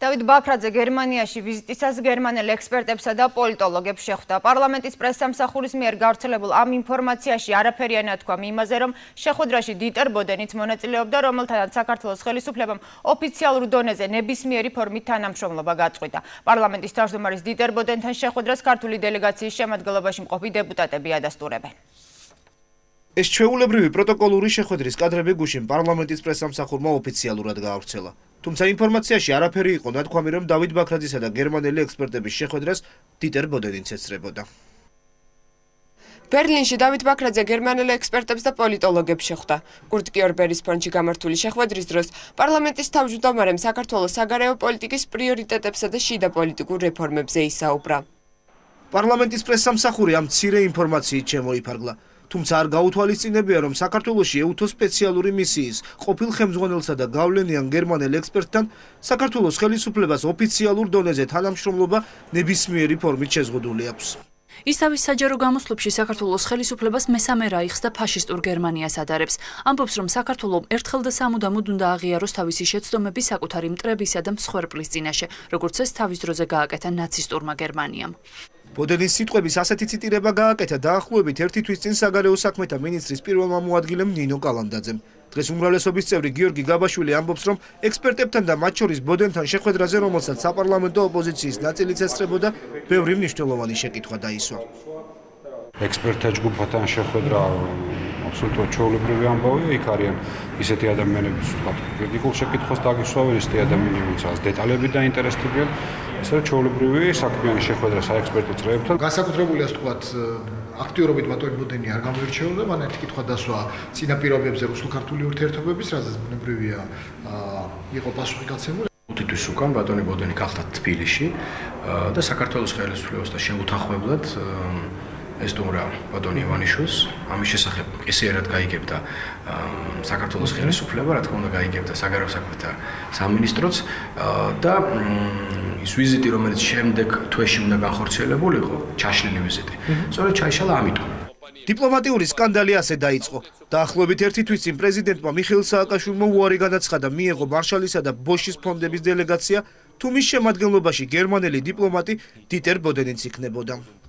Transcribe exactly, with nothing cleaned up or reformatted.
დავით ბაქრაძე გერმანიაში ვიზიტისას გერმანელ ექსპერტებსა და პოლიტოლოგებს შეხვდა. პარლამენტის პრესსამსახურის მიერ გავრცელებულ ამ ინფორმაციაში არაფერია ნათქვა იმაზე, რომ შეხვედრაში დიტერ ბოდენიც მონაწილეობდა, რომელთანაც საქართველოს ხელისუფლებამ ოფიციალურ დონეზე ნებისმიერი ფორმით თანამშრომლობა გაწყვიტა. პარლამენტის თავმჯდომარის დიტერ ბოდენთან შეხვედრას ქართული დელეგაციის შემადგენლობაში მყოფი დეპუტატები ადასტურებენ. ეს ჩვეულებრივი პროტოკოლური შეხვედრის კადრები გუშინ პარლამენტის პრესსამსახურმა ოფიციალურად გაავრცელა. თუმცა ინფორმაციაში არაფერი იყო ნათქვამი, რომ დავით ბაქრაძისა და გერმანელი ექსპერტების შეხვედრას დიტერ ბოდენიც ესწრებოდა. ბერლინში დავით ბაქრაძე გერმანელ ექსპერტებს და პოლიტოლოგებს შეხვდა. კურტ კიორბერის ფონდში გამართული შეხვედრის დროს პარლამენტის თავმჯდომარემ საქართველოს საგარეო პოლიტიკის პრიორიტეტებსა და შიდა პოლიტიკურ რეფორმებზე ისაუბრა. პარლამენტის პრესსამსახური ამ მცირე ინფორმაციით შემოიფარგლა. თუმცა არ გაუთვალისწინებია, რომ საქართველოში ეუთო სპეციალური მისიის ყოფილ ხელმძღვანელსა და გავლენიან გერმანელ ექსპერტთან საქართველოს ხელისუფლებას ოფიციალურ დონეზე თანამშრომლობა ნებისმიერი ფორმით შეზღუდული აქვს. ის თავის საჯარო გამოსვლებში საქართველოს ხელისუფლებას მესამე რაიხს და ფაშისტურ გერმანიას ადარებს. ამბობს, რომ საქართველომ ერთხელ და სამუდამოდ უნდა აღიაროს თავისი შეცდომები საკუთარი მტრებისა და მსხვერპლის წინაშე, როგორც ეს თავის დროზე გააკეთა ნაცისტურმა გერმანიამ. ბოდენის სიტყვების ასეთი ციტირება გააკეთა დაახლოებით ერთი თვის წინ საგარეო საქმეთა მინისტრის პირველმა მოადგილემ ნინო კალანდაძემ. დღეს უმრავლესობის წევრი გიორგი გაბაშვილი ამბობს, რომ ექსპერტებთან და მათ შორის ბოდენთან შეხვედრაზე, რომელსაც საპარლამენტო ოპოზიციის ნაწილიც ესწრებოდა, ბევრი მნიშვნელოვანი შეკითხვა დაისვა. ექსპერტთა ჯგუფთან შეხვედრა აბსოლუტურად ჩვეულებრივი ამბავია. იქ არიან ისეთი ადამიანები, ვთქვათ, კრიტიკულ შეკითხვას დაგისვავენ, ისეთი ადამიანები, ვინც დეტალები დაინტერესდებიან. ესე ჩვეულებრივი საქმიანი შეხვედრა საექსპერტო წრეებთან. განსაკუთრებული ასე ვთქვათ, აქტიურობით ბატონი ბოდენი არ გამოირჩეოდა, მან ერთი კითხვა დასვა წინა პირობებზე რუსულ-ქართული ურთიერთობების, რაზეც ბუნებრივია იყო პასუხი გაცემული. ხუთი თვის უკან ბატონი ბოდენი გახდა თბილისში და საქართველოს ხელისუფლებასთან შეუთანხმებლად ესტუმრა ბატონი ივანიშვილს. ამის შესახებ ყისიერად გაიგებდა საქართველოს ხელისუფლება, რა თქმა უნდა გაიგებდა საგარეო საქმეთა სამინისტროც და ის ვიზიტი, რომელიც შემდეგ თვეში უნდა განხორციელებულიყო, ჩაშლილი ვიზიტი. სწორედ ჩაიშალა ამიტომ. დიპლომატიური სკანდალი ასე დაიწყო. დაახლოებით ერთი თვის წინ პრეზიდენტმა მიხეილ სააკაშვილმა უარი განაცხადა, მიეღო მარშალისა და ბოშის ფონდების დელეგაცია, თუ მის შემადგენლობაში გერმანელი დიპლომატი დიტერ ბოდენიც იქნებოდა.